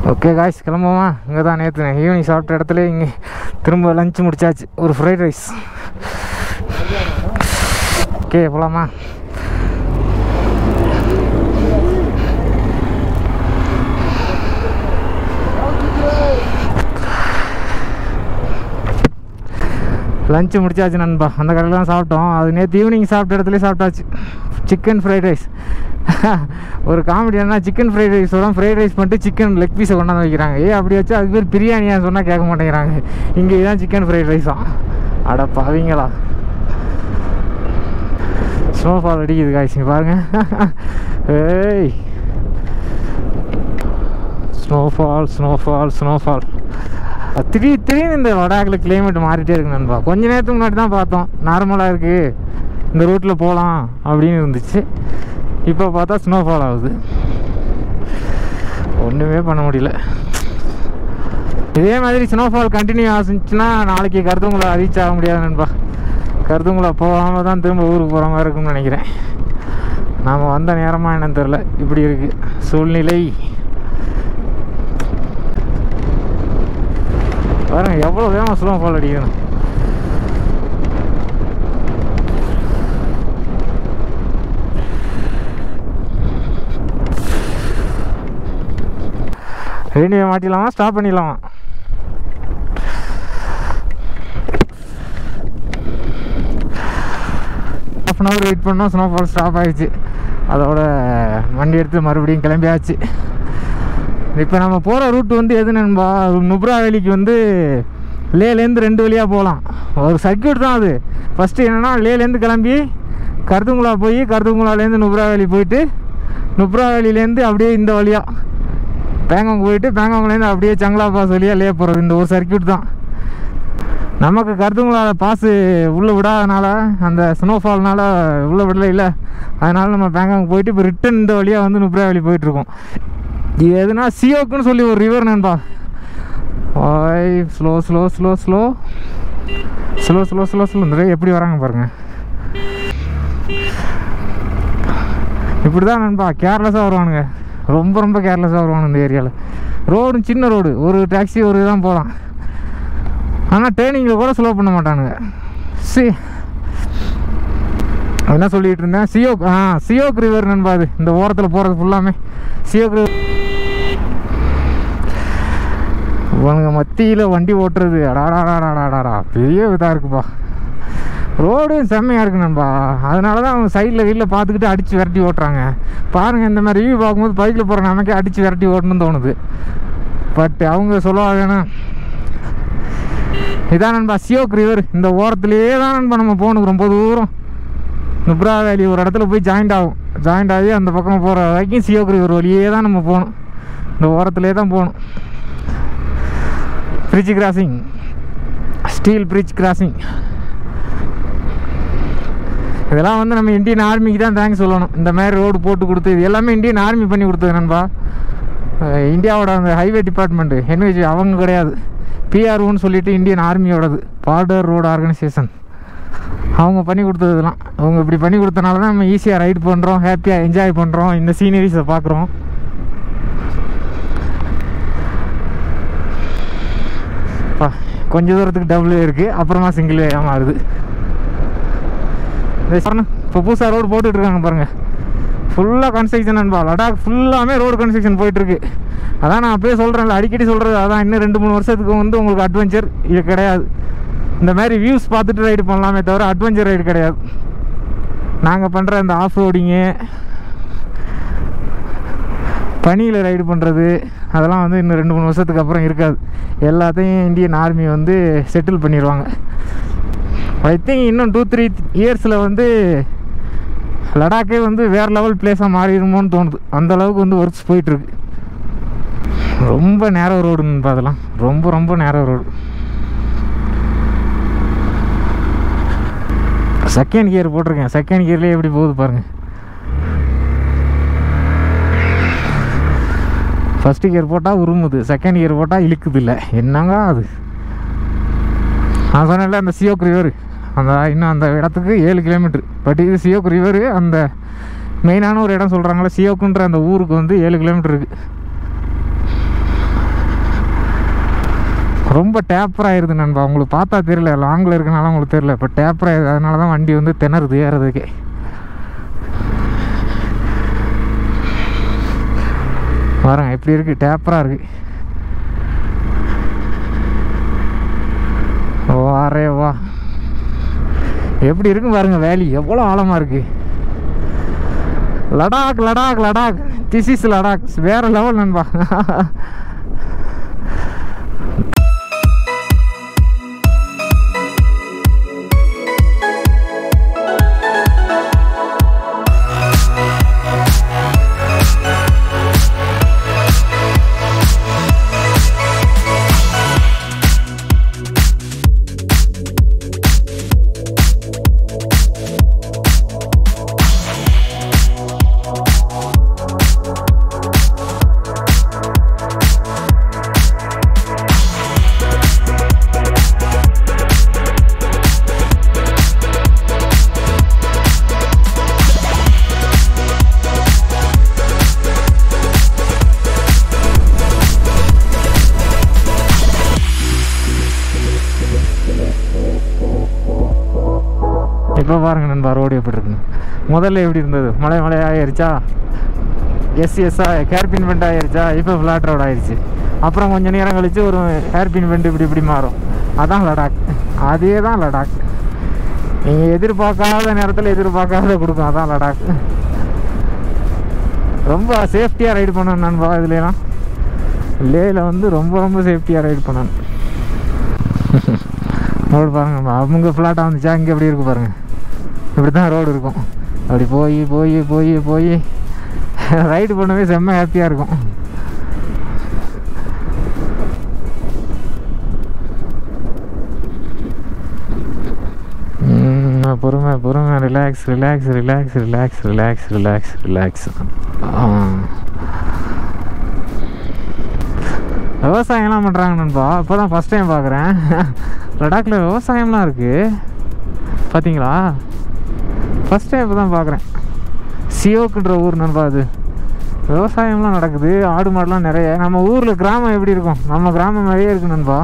Okay guys, கிளம்புவோமா? இங்கே தான் நேற்று ஈவினிங் சாப்பிட்ட இடத்துல இங்கே திரும்ப லஞ்ச் முடிச்சாச்சு. ஒரு ஃப்ரைட் ரைஸ். ஓகே, போகலாமா? லஞ்சு முடிச்சாச்சு நண்பா. அந்த கடையில் தான் சாப்பிட்டோம். அது நேற்று ஈவினிங் சாப்பிட்ட இடத்துல சாப்பிட்டாச்சு. Chicken fried rice. ஒரு காமெடி என்ன, சிக்கன் ஃப்ரைட் ரைஸ் வரும், ஃப்ரைட் ரைஸ் பண்ணிட்டு சிக்கன் லெக் பீஸை கொண்டாந்து வைக்கிறாங்க. அப்படி வச்சு அதுக்கு பேர் பிரியாணியாக சொன்னால் கேட்க மாட்டேங்கிறாங்க. இங்கே தான் சிக்கன் ஃப்ரைட் ரைஸ் தான். அட பாவீங்களா. ஸ்னோஃபால் அடிக்குது காய்ச்சி பாருங்கள். ஏய், ஸ்னோஃபால் ஸ்னோஃபால் ஸ்னோஃபால். திடீர்னு இந்த லடாக்கில் கிளைமேட் மாறிட்டே இருக்கு நண்பா. கொஞ்ச நேரத்துக்கு முன்னாடி தான் பார்த்தோம் நார்மலாக இருக்குது, இந்த ரூட்டில் போகலாம் அப்படின்னு இருந்துச்சு. இப்போ பார்த்தா ஸ்னோஃபால் ஆகுது. ஒன்றுமே பண்ண முடியல. இதே மாதிரி ஸ்னோஃபால் கண்டினியூ ஆச்சுன்னா நாளைக்கு கருத்துங்களை ரீச் ஆக முடியாது நண்பா. கருத்துங்களை போகாமல் தான் திரும்ப ஊருக்கு போகிற மாதிரி இருக்குன்னு நினைக்கிறேன். நாம் வந்த நேரமாக என்னன்னு தெரில, இப்படி இருக்குது சூழ்நிலை. பாருங்க எவ்வளோ வேகமாக ஸ்னோஃபால் அடிக்கணும். ரேடியோ மாட்டிடலாமா, ஸ்டாப் பண்ணிடலாமா? ஹாஃப் அன் ஹவர் வெயிட் பண்ணோம், ஸ்னோஃபால் ஸ்டாப் ஆகிடுச்சு. அதோட வண்டி எடுத்து மறுபடியும் கிளம்பியாச்சு. இப்போ நம்ம போகிற ரூட் வந்து எது நண்பா, நுப்ரா வேலிக்கு வந்து லேலேருந்து 2 வழியாக போகலாம். ஒரு சர்க்கியூட் தான் அது. ஃபஸ்ட்டு என்னென்னா லேலேருந்து கிளம்பி கருதுங்குலா போய் கருதுங்குலாலேருந்து நுப்ரா வேலி போயிட்டு நுப்ரா வேலியிலேருந்து அப்படியே இந்த வழியாக பேங்காங் போயிட்டு பேங்காங்லேருந்து அப்படியே சங்களா பாஸ் வழியாக லே போகிறது. இந்த ஒரு சர்க்கியூட் தான். நமக்கு கருதுங்குலா பாஸு உள்ளே விடாதனால, அந்த ஸ்னோஃபால்னால் உள்ளே விடல இல்லை, அதனால் நம்ம பேங்காங் போயிட்டு இப்போ ரிட்டன் இந்த வழியாக வந்து நுப்ரா வேலி போயிட்டுருக்கோம். இது எதுனா சியோக்குன்னு சொல்லி ஒரு ரிவர் நண்பா. Slow slow slow slow slow slow slow slow நிறைய எப்படி வராங்க பாருங்கள். இப்படி தான் நண்பா கேர்லெஸ்ஸாக வருவானுங்க. ரொம்ப ரொம்ப கேர்லெஸ்ஸாக வருவானு இந்த ஏரியாவில். ரோடும் சின்ன ரோடு, ஒரு டாக்ஸி ஒரு தான் போகலாம். ஆனால் டேர்னிங்கில் கூட ஸ்லோ பண்ண மாட்டானுங்க. என்ன சொல்லிகிட்டு இருந்தேன், சியோக் ரிவர் நண்பா. அது இந்த ஓரத்தில் போகிறது ஃபுல்லாமே சியோக் ரிவர். இவனுங்க மத்தியில் வண்டி ஓட்டுறது அடாடாடாடாடாடா பெரிய இதாக இருக்குப்பா. ரோடு செம்மையாக இருக்கு நண்பா. அதனால தான் அவங்க சைடில் வீட்டில் பார்த்துக்கிட்டு அடித்து விரட்டி ஓட்டுறாங்க. பாருங்கள், இந்த மாதிரி ரிவ்யூ பார்க்கும்போது பைக்கில் போகிற நமக்கே அடித்து விரட்டி ஓட்டணும்னு தோணுது. பட் அவங்க சொல்லுவாங்கன்னா இதான் நண்பா சியோக் ரிவர். இந்த ஓரத்துலேயே தான் நண்பா நம்ம போகணும். ரொம்ப தூரம் நுப்ரா வேலி ஒரு இடத்துல போய் ஜாயிண்ட் ஆகி அந்த பக்கம் போகிற வரைக்கும் சியோக் ரிவர் வழியே தான் நம்ம போகணும். இந்த ஓரத்துலேயே தான் போகணும். Bridge crossing, steel bridge crossing. இதெல்லாம் வந்து நம்ம இந்தியன் ஆர்மிக்கு தான் தேங்க்ஸ் சொல்லணும். இந்த மாதிரி ரோடு போட்டு கொடுத்து இது எல்லாமே இந்தியன் ஆர்மி பண்ணி கொடுத்தது நண்பா. இந்தியாவோட அந்த ஹைவே டிபார்ட்மெண்ட்டு என்ஹெச் அவங்க கிடையாது, பிஆர்ஓன்னு சொல்லிட்டு இந்தியன் ஆர்மியோடது, பார்டர் ரோடு ஆர்கனைசேஷன். அவங்க பண்ணி கொடுத்தது இதெல்லாம். அவங்க இப்படி பண்ணி கொடுத்தனால தான் நம்ம ஈஸியாக ரைட் பண்ணுறோம், ஹாப்பியாக என்ஜாய் பண்ணுறோம், இந்த சீனரிஸை பார்க்குறோம். கொஞ்சம் தூரத்துக்கு டபுள் இருக்குது, அப்புறமா சிங்கிள் வேயாக மாறுது. இப்போ புதுசாக ரோடு போட்டுட்ருக்காங்க பாருங்கள். ஃபுல்லாக கன்ஸ்ட்ரக்ஷன் நண்பா. லடாக் ஃபுல்லாமே ரோடு கன்ஸ்ட்ரக்ஷன் போயிட்டுருக்கு. அதான் நான் அப்பயே சொல்கிறேன்ல, அடிக்கடி சொல்கிறது அதான். இன்னும் 2-3 வருஷத்துக்கு வந்து உங்களுக்கு அட்வென்ச்சர் இது கிடையாது. இந்த மாதிரி வியூஸ் பார்த்துட்டு ரைடு பண்ணலாமே தவிர அட்வென்ச்சர் ரைடு கிடையாது. நாங்கள் பண்ணுற இந்த ஆஃப் ரோடிங்கு, பனியில் ரைடு பண்ணுறது, அதெல்லாம் வந்து இன்னும் 2-3 வருஷத்துக்கு அப்புறம் இருக்காது. எல்லாத்தையும் இந்தியன் ஆர்மி வந்து செட்டில் பண்ணிடுவாங்க. ஐ திங்க் இன்னும் 2-3 இயர்ஸில் வந்து லடாக்கே வந்து வேறு லெவல் பிளேஸாக மாறிடுமோன்னு தோணுது. அந்தளவுக்கு வந்து ஒர்க்ஸ் போயிட்டுருக்கு. ரொம்ப நேரோ ரோடுன்னு அதெல்லாம் ரொம்ப ரொம்ப நேரோ ரோடு. செகண்ட் கியர் போட்டிருக்கேன். செகண்ட் கியர்லேயே எப்படி போகுது பாருங்கள். ஃபஸ்ட்டு கியர் போட்டால் உருமுது, செகண்ட் கியர் போட்டால் இழுக்குது. இல்லை என்னங்க அது. நான் சொன்னேன்ல அந்த சியோக் ரிவர், அந்த இன்னும் அந்த இடத்துக்கு 7 கிலோமீட்ரு. பட் இது சியோக் ரிவரு அந்த மெயினான ஒரு இடம் சொல்கிறாங்களே சியோக்குன்ற அந்த ஊருக்கு வந்து 7 கிலோமீட்டர் இருக்குது. ரொம்ப டேப்பர் ஆயிடுது நண்பா. உங்களுக்கு பார்த்தா தெரியல, லாங்கில் இருக்கனால உங்களுக்கு தெரியல. இப்போ டேப்பர் ஆயிடுது, அதனால தான் வண்டி வந்து திணறுது ஏறதுக்கே. பாருங்க எப்படி இருக்குது, டேப்பராக இருக்குது. வாரே வா, எப்படி இருக்கு பாருங்க வேலி, எவ்வளோ ஆழமாக இருக்குது. லடாக் லடாக் லடாக், திஸ் இஸ் லடாக், வேற லெவல் நண்பா. இப்போ பாருங்க நண்பா, ரோடு எப்படி இருக்குன்னு. முதல்ல எப்படி இருந்தது, மலை ஆகிருச்சா, ஹேர்பின் பெண்ட் ஆகிருச்சா, இப்போ ஃப்ளாட் ரோடு ஆயிடுச்சு. அப்புறம் கொஞ்சம் நேரம் கழித்து ஒரு ஹேர்பின் பெண்ட் இப்படி மாறும். அதான் லடாக், அதே தான் லடாக். நீங்கள் எதிர்பார்க்காத நேரத்தில் எதிர்பார்க்காத கொடுக்கும், அதான் லடாக். ரொம்ப சேஃப்டியாக ரைடு பண்ணணும் நண்பா. இதுலாம் லேயில் வந்து ரொம்ப சேஃப்டியாக ரைடு பண்ணணும். ரோடு பாருங்க, அவங்க ஃப்ளாட்டாக வந்துச்சா, இங்கே எப்படி இருக்குது பாருங்கள். இப்படி தான் ரோடு இருக்கும். அப்படி போய் போய் போய் போய் ரைடு பண்ணவே செம்ம ஹாப்பியாக இருக்கும். பொறுமை பொறுமை, relax relax relax relax relax relax relax. விவசாயம்லாம் பண்ணுறாங்க நண்பா. இப்போ தான் ஃபஸ்ட் டைம் பார்க்குறேன். லடாக்கில் விவசாயம்லாம் இருக்குது பார்த்தீங்களா? ஃபஸ்ட் டைம் இப்போ தான் பார்க்குறேன். சியோக்குன்ற ஊர் நண்பா, அது விவசாயம்லாம் நடக்குது. ஆடு மாடுலாம் நிறைய. நம்ம ஊரில் கிராமம் எப்படி இருக்கும், நம்ம கிராமம் நிறைய இருக்குது நண்பா.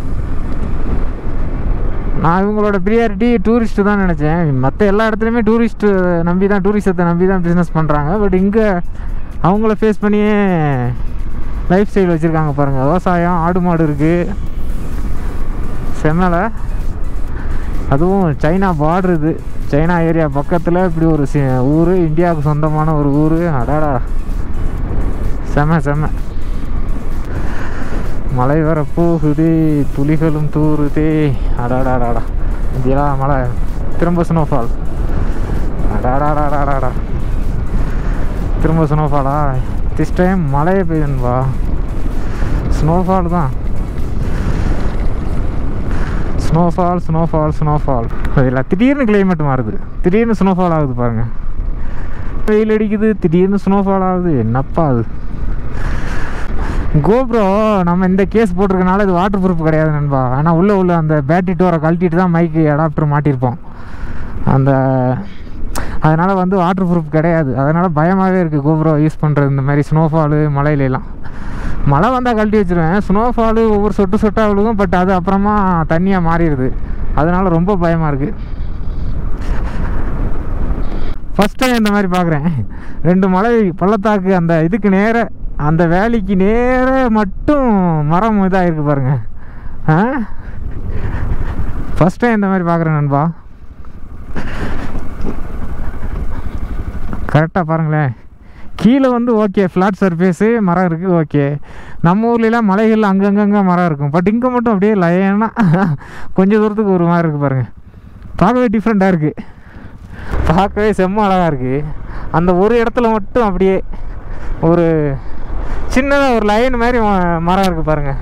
நான் இவங்களோட ப்ரியாரிட்டி டூரிஸ்ட்டு தான் நினச்சேன். மற்ற எல்லா இடத்துலையுமே டூரிஸ்ட்டு நம்பி தான், டூரிசத்தை நம்பி தான் பிஸ்னஸ் பண்ணுறாங்க. பட் இங்கே அவங்கள ஃபேஸ் பண்ணியே லைஃப் ஸ்டைல் வச்சுருக்காங்க பாருங்கள். விவசாயம், ஆடு மாடு இருக்குது, செம்மலை. அதுவும் சைனா பார்டர், இது சைனா ஏரியா பக்கத்தில் இப்படி ஒரு ஊர், இந்தியாவுக்கு சொந்தமான ஒரு ஊர். அடாடா செம்ம செம்ம. மழை வர போகுது, துளிகளும் தூருதே. அடாடாடாடா, இதெல்லாம் மழை. திரும்ப ஸ்னோஃபால். அடாடாடாடாடா, திரும்ப ஸ்னோஃபாலா? திஸ் டைம் மழையே பெய்யுதுன்பா, ஸ்னோஃபால் தான். Snowfall snowfall snowfall. இதில் திடீர்னு கிளைமேட் மாறுது, திடீர்னு ஸ்னோஃபால் ஆகுது பாருங்கள். வெயில் அடிக்குது, திடீர்னு ஸ்னோஃபால் ஆகுது. என்னப்பா அது? கோப்ரோ நம்ம இந்த கேஸ் போட்டிருக்கனால இது வாட்டர் ப்ரூஃப் கிடையாது நண்பா. ஆனால் உள்ள அந்த பேட்டரி டோரை கழட்டிட்டு தான் மைக்கு அடாப்டர் மாட்டியிருப்போம். அதனால் வந்து வாட்டர் ப்ரூஃப் கிடையாது. அதனால் பயமாகவே இருக்குது கோப்ரோ யூஸ் பண்ணுறது. இந்த மாதிரி ஸ்னோஃபாலு மலையிலலாம் மழை வந்தால் கழட்டி வச்சுருவேன். ஸ்னோஃபாலு ஒவ்வொரு சொட்டு சொட்டாக விழுகும். பட் அது அப்புறமா தண்ணியாக மாறிடுது. அதனால் ரொம்ப பயமாக இருக்குது. ஃபஸ்ட் டைம் இந்த மாதிரி பார்க்குறேன். 2 மலை பள்ளத்தாக்கு அந்த இதுக்கு நேர, அந்த வேலிக்கு நேர மட்டும் மரம் இதாக இருக்குது பாருங்கள். ஃபஸ்ட் டைம் இந்த மாதிரி பார்க்குறேன் நண்பா. கரெக்டாக பாருங்களேன். கீழே வந்து ஓகே ஃப்ளாட் சர்ஃபேஸு, மரம் இருக்குது, ஓகே. நம்ம ஊர்லலாம் மலைகள் அங்கங்கே மரம் இருக்கும். பட் இங்கே மட்டும் அப்படியே லைனாக கொஞ்சம் தூரத்துக்கு ஒரு மாதிரி இருக்குது பாருங்கள். பார்க்கவே டிஃப்ரெண்ட்டாக இருக்குது, பார்க்கவே செம்ம அழகாக இருக்குது. அந்த ஒரு இடத்துல மட்டும் அப்படியே ஒரு சின்னதாக ஒரு லைன் மாதிரி மரம் இருக்குது பாருங்கள்.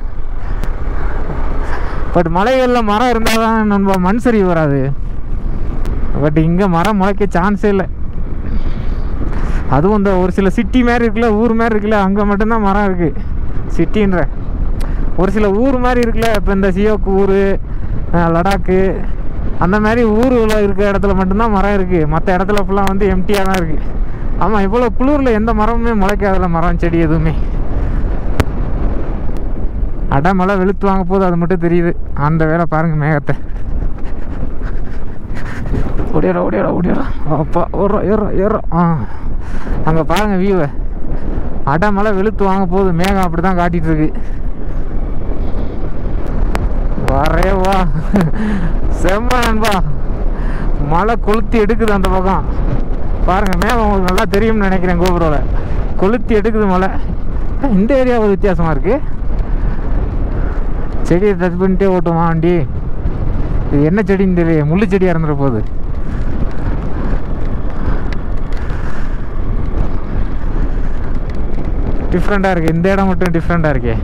பட் மலைகளில் மரம் இருந்தால் தான் நம்ம மண் சரிவு வராது. பட் இங்கே மரம் முளைக்க சான்ஸே இல்லை. அதுவும் இந்த ஒரு சில சிட்டி மாதிரி இருக்குல்ல, ஊர் மாதிரி இருக்குல்ல, அங்கே மட்டும்தான் மரம் இருக்குது. சிட்டின்ற ஒரு சில ஊர் மாதிரி இருக்குல்ல, இப்போ இந்த சியோக்கு ஊர், லடாக்கு அந்த மாதிரி ஊரில் இருக்கிற இடத்துல மட்டும்தான் மரம் இருக்குது. மற்ற இடத்துல ஃபுல்லாக வந்து எம்டியாக தான் இருக்குது. ஆமாம், இவ்வளோ குளிரில் எந்த மரமுமே முளைக்காதில்ல, மரம் செடி எதுவுமே. அடமலை வெளுத்து வாங்க போது அது மட்டும் தெரியுது. அந்த வேலை பாருங்கள் மேகத்தை. ஓடிடுறா அப்பா ஏறுறோம். அங்கே பாருங்கள் வியூவை. அடமலை வெளுத்து வாங்க போகுது. மேகம் அப்படி தான் காட்டிகிட்டு இருக்கு. வரே வா செம்ம நண்பா. மழை கொளுத்தி எடுக்குது அந்த பக்கம் பாருங்கள். மேகம் உங்களுக்கு நல்லா தெரியும்னு நினைக்கிறேன். கோபுரோவில் கொளுத்தி எடுக்குது மழை. இந்த ஏரியா ஒரு வித்தியாசமாக இருக்குது. செடியை டச் பண்ணிட்டே ஓட்டுமா வண்டி. இது என்ன செடின்னு தெரியல. முள்ளு செடியாக இருந்துட போகுது. டிஃப்ரெண்ட்டாக இருக்குது. இந்த இடம் மட்டும் டிஃப்ரெண்ட்டாக இருக்கே.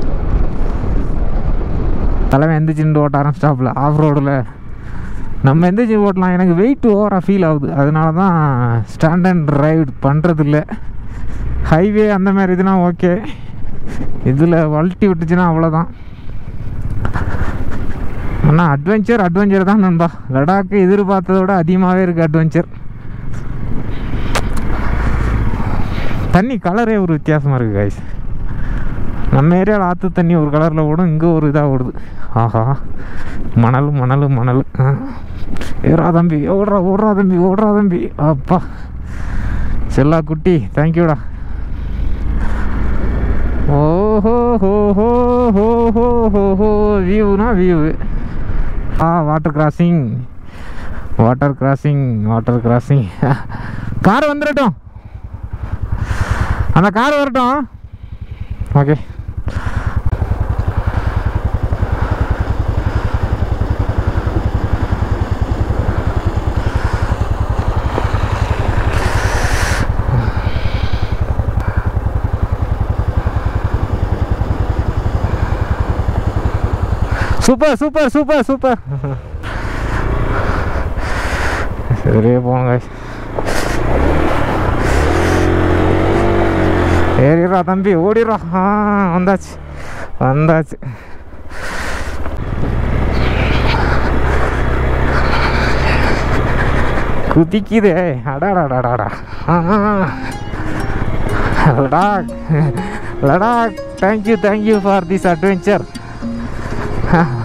தலைமை எந்திரிச்சின்னு ஓட்ட ஆரம்பிச்சிட்டாப்புல ஆஃப் ரோடில். நம்ம எந்திரிச்சு ஓட்டலாம். எனக்கு வெயிட் ஓவராக ஃபீல் ஆகுது. அதனால தான் ஸ்டாண்ட் அண்ட் ரைட் பண்ணுறதில்ல. ஹைவே அந்த மாதிரி இதுனா ஓகே. இதில் வளட்டி விட்டுச்சுன்னா அவ்வளோதான். ஆனால் அட்வென்ச்சர் தான் நண்பா. லடாக்கு எதிர்பார்த்ததை விட அதிகமாகவே இருக்குது அட்வென்ச்சர். தண்ணி கலரே ஒரு வித்தியாசமாக இருக்குது கைஸ். நம்ம ஏரியாவில் ஆற்று தண்ணி ஒரு கலரில் ஓடும். இங்கே ஒரு இதாக ஓடுது. ஆஹா மணல். ஏறா தம்பி ஓடுறா தம்பி. அப்பா செல்லா குட்டி தேங்க்யூடா. ஓஹோ ஹோ ஹோ ஹோ ஹோ ஹோ ஹோ வியூனா வியூ. Water crossing. கார் வந்துடட்டும். அந்த கார் வரட்டும். Okay super. சரியே போங்க. ஏறிடுறா தம்பி ஓடிடுறா. வந்தாச்சு. குதிக்குதே. அடாடாடாடா. Ladakh thank you for this adventure.